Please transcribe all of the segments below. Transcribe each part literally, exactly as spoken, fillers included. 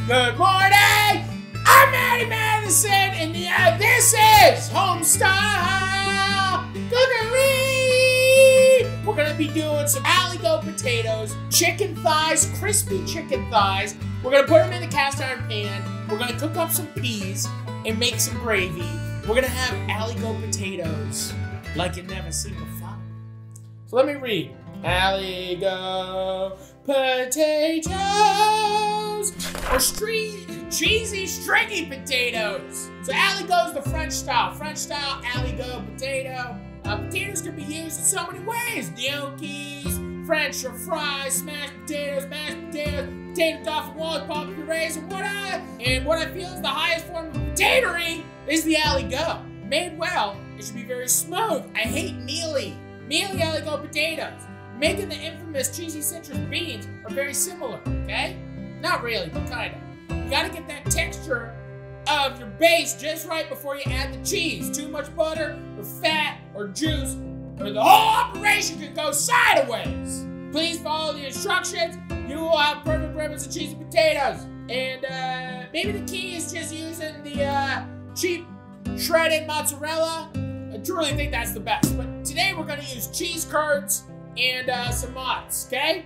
Good morning! I'm Matty Madison, and yeah, this is Homestyle Cookery! We're gonna be doing some aligo potatoes, chicken thighs, crispy chicken thighs. We're gonna put them in the cast iron pan. We're gonna cook up some peas and make some gravy. We're gonna have aligo potatoes like you never seen before. So let me read. Aligo potatoes or street, cheesy stringy potatoes. So aligo is the French style. French style aligo potato. Uh, potatoes can be used in so many ways. Gnocchis, French or fries, smashed potatoes, mashed potatoes, potato toffee, lollipop, purees, and what I and what I feel is the highest form of potatory is the aligo. Made well, it should be very smooth. I hate mealy, mealy aligo potatoes. Making the infamous cheesy citrus beans are very similar, okay? Not really, but kinda. You gotta get that texture of your base just right before you add the cheese. Too much butter or fat or juice, or the whole operation could go sideways. Please follow the instructions. You will have perfect ribbons of cheesy potatoes. And uh, maybe the key is just using the uh, cheap shredded mozzarella. I truly think that's the best. But today we're gonna use cheese curds and uh, some mozz, okay?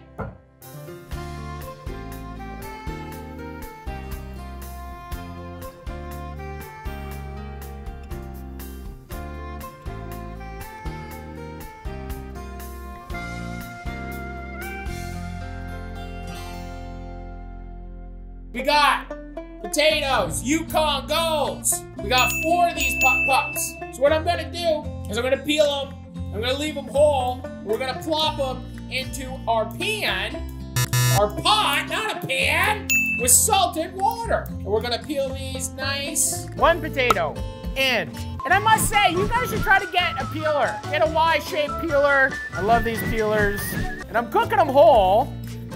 We got potatoes, Yukon Golds. We got four of these pop pups. So what I'm gonna do is I'm gonna peel them, I'm gonna leave them whole, we're gonna plop them into our pan, our pot, not a pan, with salted water. And we're gonna peel these nice. One potato in. And I must say, you guys should try to get a peeler. Get a Y-shaped peeler. I love these peelers. And I'm cooking them whole,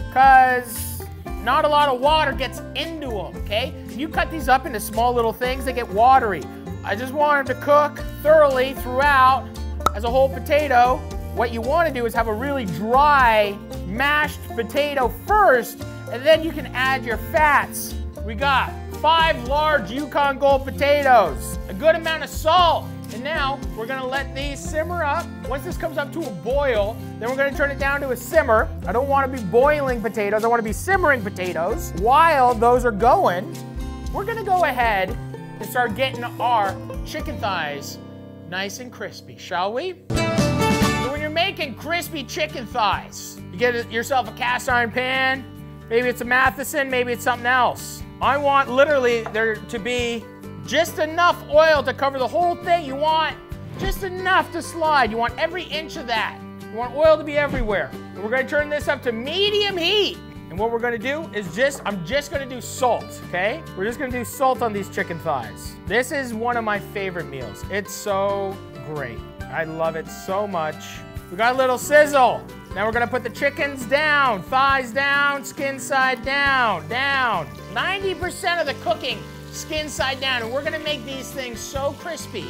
cause not a lot of water gets into them, okay? If you cut these up into small little things, they get watery. I just want them to cook thoroughly throughout as a whole potato. What you want to do is have a really dry mashed potato first, and then you can add your fats. We got five large Yukon Gold potatoes, a good amount of salt, and now we're gonna let these simmer up. Once this comes up to a boil, then we're gonna turn it down to a simmer. I don't wanna be boiling potatoes, I wanna be simmering potatoes. While those are going, we're gonna go ahead and start getting our chicken thighs nice and crispy, shall we? So when you're making crispy chicken thighs, you get yourself a cast iron pan, maybe it's a Matheson, maybe it's something else. I want literally there to be just enough oil to cover the whole thing. You want just enough to slide. You want every inch of that. You want oil to be everywhere. And we're gonna turn this up to medium heat. And what we're gonna do is just, I'm just gonna do salt, okay? We're just gonna do salt on these chicken thighs. This is one of my favorite meals. It's so great. I love it so much. We got a little sizzle. Now we're gonna put the chickens down, thighs down, skin side down, down. ninety percent of the cooking, skin side down, and we're gonna make these things so crispy.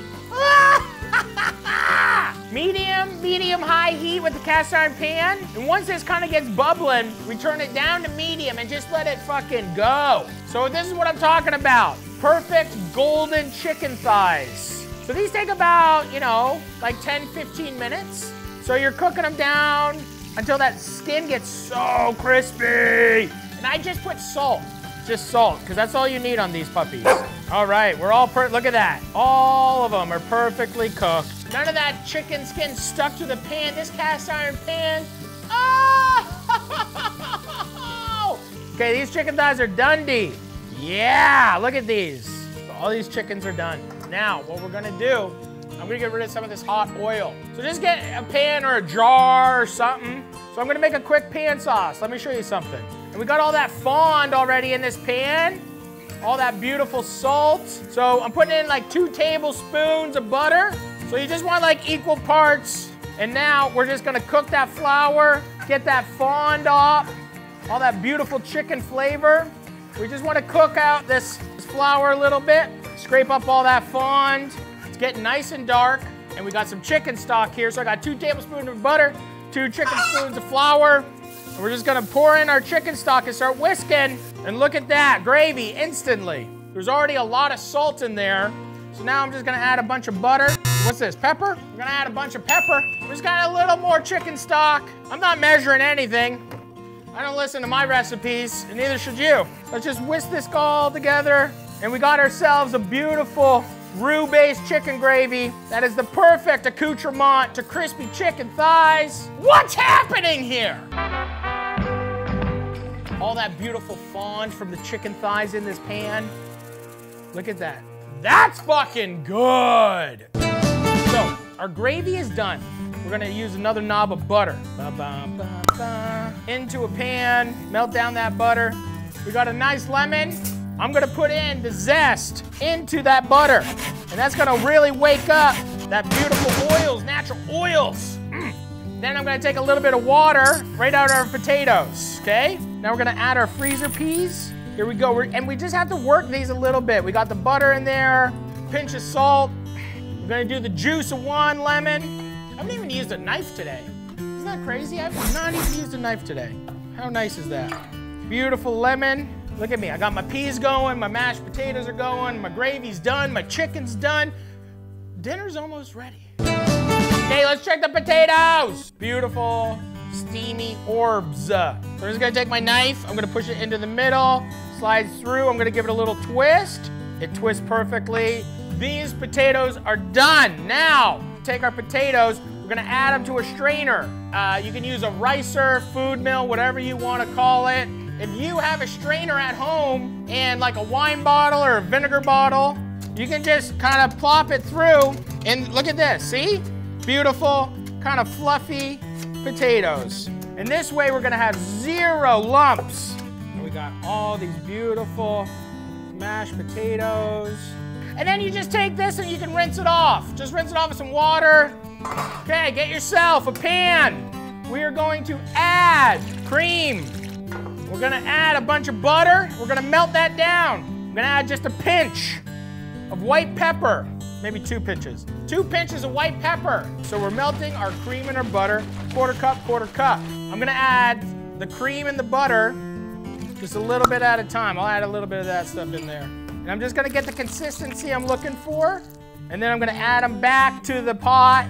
Medium, medium high heat with the cast iron pan. And once this kind of gets bubbling, we turn it down to medium and just let it fucking go. So this is what I'm talking about. Perfect golden chicken thighs. So these take about, you know, like ten, fifteen minutes. So you're cooking them down until that skin gets so crispy. And I just put salt, just salt, because that's all you need on these puppies. All right, we're all, per look at that. All of them are perfectly cooked. None of that chicken skin stuck to the pan, this cast iron pan. Oh! Okay, these chicken thighs are done-dee. Yeah, look at these. So all these chickens are done. Now, what we're gonna do, I'm gonna get rid of some of this hot oil. So just get a pan or a jar or something. So I'm gonna make a quick pan sauce. Let me show you something. And we got all that fond already in this pan. All that beautiful salt. So I'm putting in like two tablespoons of butter. So you just want like equal parts. And now we're just gonna cook that flour, get that fond off, all that beautiful chicken flavor. We just wanna cook out this, this flour a little bit, scrape up all that fond. It's getting nice and dark. And we got some chicken stock here. So I got two tablespoons of butter, two chicken spoons of flour. And we're just gonna pour in our chicken stock and start whisking. And look at that, gravy instantly. There's already a lot of salt in there. So now I'm just gonna add a bunch of butter. What's this, pepper? We're gonna add a bunch of pepper. We just got a little more chicken stock. I'm not measuring anything. I don't listen to my recipes, and neither should you. Let's just whisk this all together, and we got ourselves a beautiful roux-based chicken gravy that is the perfect accoutrement to crispy chicken thighs. What's happening here? All that beautiful fond from the chicken thighs in this pan. Look at that. That's fucking good. So, our gravy is done. We're gonna use another knob of butter. Ba, ba, ba, ba. Into a pan, melt down that butter. We got a nice lemon. I'm gonna put in the zest into that butter. And that's gonna really wake up that beautiful oils, natural oils. Mm. Then I'm gonna take a little bit of water right out of our potatoes, okay? Now we're gonna add our freezer peas. Here we go, we're, and we just have to work these a little bit. We got the butter in there, pinch of salt. We're gonna do the juice of one lemon. I haven't even used a knife today. Isn't that crazy? I've not even used a knife today. How nice is that? Beautiful lemon. Look at me, I got my peas going, my mashed potatoes are going, my gravy's done, my chicken's done. Dinner's almost ready. Okay, let's check the potatoes. Beautiful, steamy orbs. So I'm just gonna take my knife, I'm gonna push it into the middle, slides through, I'm gonna give it a little twist. It twists perfectly. These potatoes are done. Now, take our potatoes, we're gonna add them to a strainer. Uh, you can use a ricer, food mill, whatever you wanna call it. If you have a strainer at home and like a wine bottle or a vinegar bottle, you can just kind of plop it through and look at this, see? Beautiful, kind of fluffy potatoes. And this way we're gonna have zero lumps. And we got all these beautiful mashed potatoes. And then you just take this and you can rinse it off. Just rinse it off with some water. Okay, get yourself a pan. We are going to add cream. We're gonna add a bunch of butter. We're gonna melt that down. I'm gonna add just a pinch of white pepper. Maybe two pinches. Two pinches of white pepper. So we're melting our cream and our butter, quarter cup, quarter cup. I'm gonna add the cream and the butter just a little bit at a time. I'll add a little bit of that stuff in there. And I'm just gonna get the consistency I'm looking for. And then I'm gonna add them back to the pot.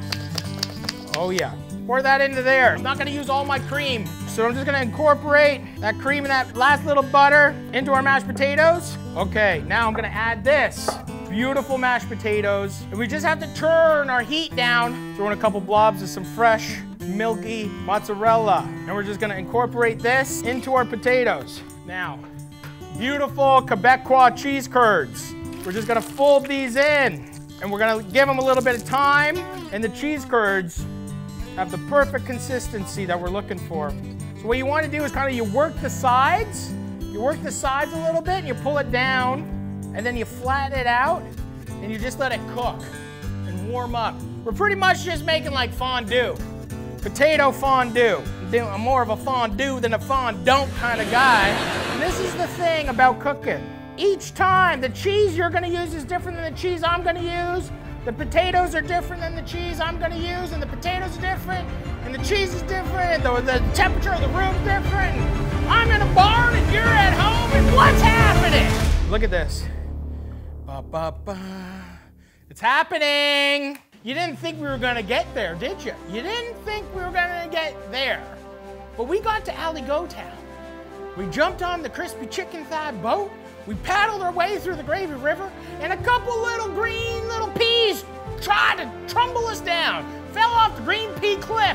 Oh yeah, pour that into there. I'm not gonna use all my cream. So I'm just gonna incorporate that cream and that last little butter into our mashed potatoes. Okay, now I'm gonna add this. Beautiful mashed potatoes. And we just have to turn our heat down. Throw in a couple blobs of some fresh, milky mozzarella. And we're just gonna incorporate this into our potatoes. Now, beautiful Quebecois cheese curds. We're just gonna fold these in. And we're gonna give them a little bit of time. And the cheese curds have the perfect consistency that we're looking for. So what you want to do is kind of you work the sides, you work the sides a little bit and you pull it down and then you flatten it out and you just let it cook and warm up. We're pretty much just making like fondue, potato fondue. I'm more of a fondue than a fondant kind of guy. And this is the thing about cooking. Each time the cheese you're gonna use is different than the cheese I'm gonna use. The potatoes are different than the cheese I'm gonna use, and the potatoes are different, and the cheese is different, the, the temperature of the room's different. I'm in a barn and you're at home, and what's happening? Look at this. Ba, ba, ba. It's happening. You didn't think we were gonna get there, did you? You didn't think we were gonna get there. But we got to Aligo Town. We jumped on the crispy chicken thigh boat. We paddled our way through the Gravy River, and a couple little green little peas tried to tumble us down. Fell off the green pea cliff.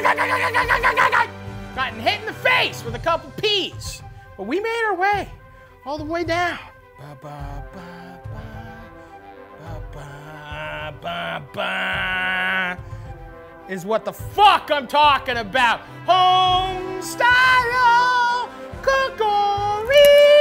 Gotten hit in the face with a couple peas. But we made our way all the way down. Ba, ba, ba, ba, ba, ba, ba, is what the fuck I'm talking about. Home style cookery.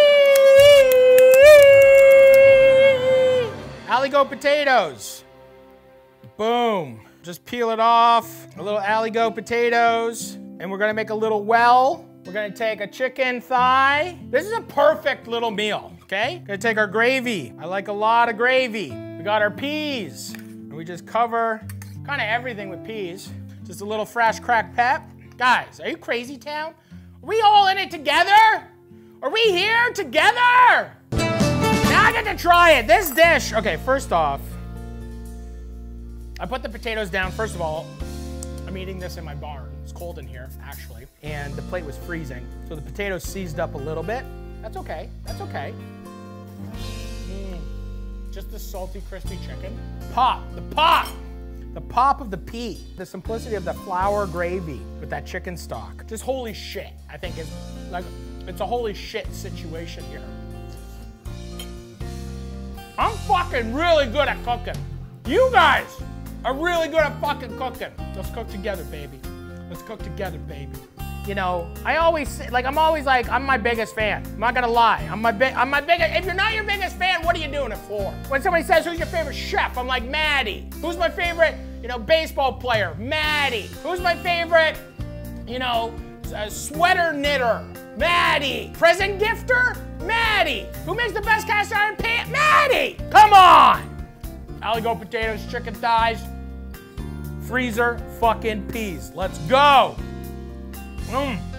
Aligo potatoes. Boom. Just peel it off. A little Aligo potatoes. And we're gonna make a little well. We're gonna take a chicken thigh. This is a perfect little meal, okay? Gonna take our gravy. I like a lot of gravy. We got our peas. And we just cover kind of everything with peas. Just a little fresh cracked pep. Guys, are you crazy town? Are we all in it together? Are we here together? Now I get to try it. This dish. Okay, first off, I put the potatoes down. First of all, I'm eating this in my barn. It's cold in here, actually. And the plate was freezing. So the potatoes seized up a little bit. That's okay. That's okay. Mm. Just the salty, crispy chicken. Pop. The pop. The pop of the pea. The simplicity of the flour gravy with that chicken stock. Just holy shit, I think is like, it's a holy shit situation here. I'm fucking really good at cooking. You guys are really good at fucking cooking. Let's cook together, baby. Let's cook together, baby. You know, I always say, like, I'm always like, I'm my biggest fan. I'm not gonna lie. I'm my big, I'm my biggest, if you're not your biggest fan, what are you doing it for? When somebody says, who's your favorite chef? I'm like, Maddie. Who's my favorite, you know, baseball player? Maddie. Who's my favorite, you know, uh, sweater knitter? Maddie. Present gifter? Maddie. Who makes the best cast iron pan? Maddie. Come on. Aligo potatoes, chicken thighs, freezer fucking peas. Let's go. Mmm.